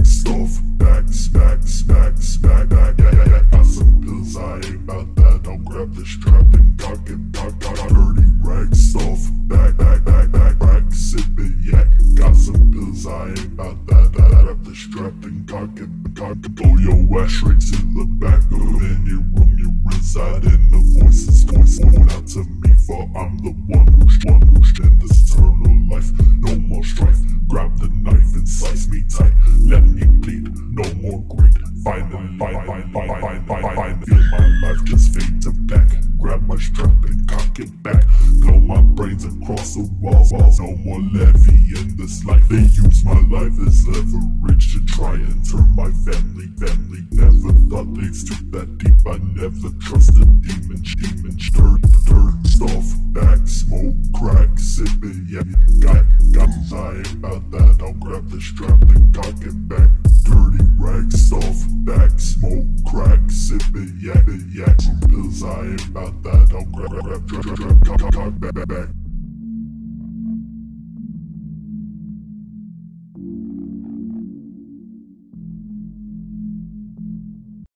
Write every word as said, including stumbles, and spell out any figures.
stuff. Back, back, back, back, back, back. Got some pills, I ain't about that. I'll grab the strap and cock it, cock, cock, cock. Dirty rag stuff. Back, back, back, back, back. Sippin' yak. Got some pills, I ain't about that. I'll grab the strap and cock it, cock it. Throw your ass straight to the back of any room you reside in. The voices, voice point out to me, for I'm the one who's one who's in this eternal life. No more strife. Grab the knife and slice me tight. Let me bleed. No more greed. Finally, fine, fine, fine, fine, fine, fine. Feel my life just fade to black. Grab my strap and cock it back. Blow my brains across the walls. No more levy in this life. They use my life as leverage to try and turn my family, family. Never thought they'd stoop that deep. I never trusted demons, demons. Dirt, dirt, stuff, back, smoke, crack, sippin', yeah. Got, got, I ain't about that. I'll grab the strap and cock it back. Dirty rag stuff, back, smoke, crack, sippin', yak, yak. Some pills, I ain't about that. I'll grab, grab, grab, grab, grab, cock, cock, back, back.